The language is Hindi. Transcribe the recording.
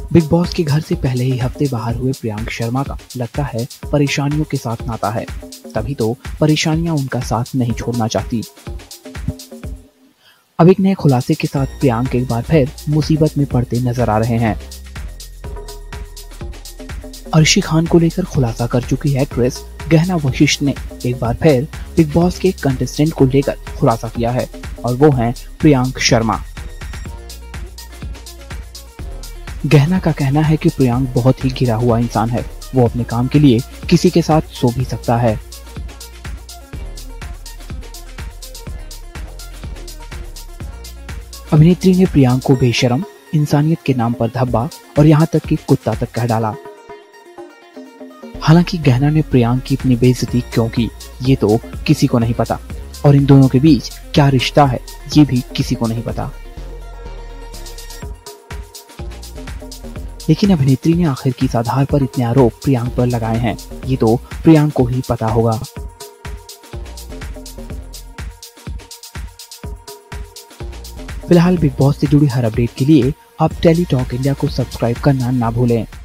बिग बॉस के घर से पहले ही हफ्ते बाहर हुए प्रियांक शर्मा का लगता है परेशानियों के साथ नाता है, तभी तो परेशानियां उनका साथ नहीं छोड़ना चाहती। अब एक नए खुलासे के साथ प्रियांक एक बार फिर मुसीबत में पड़ते नजर आ रहे हैं। अर्शी खान को लेकर खुलासा कर चुकी एक्ट्रेस गहना वशिष्ठ ने एक बार फिर बिग बॉस के कंटेस्टेंट को लेकर खुलासा किया है और वो हैं प्रियांक शर्मा। गहना का कहना है कि प्रियांक बहुत ही गिरा हुआ इंसान है, वो अपने काम के लिए किसी के साथ सो भी सकता है। अभिनेत्री ने प्रियांक को बेशरम, इंसानियत के नाम पर धब्बा और यहाँ तक कि कुत्ता तक कह डाला। हालांकि गहना ने प्रियांक की इतनी बेइज्जती क्यों की, ये तो किसी को नहीं पता और इन दोनों के बीच क्या रिश्ता है ये भी किसी को नहीं पता। लेकिन अभिनेत्री ने आखिर किस आधार पर इतने आरोप प्रियांक पर लगाए हैं, ये तो प्रियांक को ही पता होगा। फिलहाल बिग बॉस से जुड़ी हर अपडेट के लिए आप टेली टॉक इंडिया को सब्सक्राइब करना ना भूलें।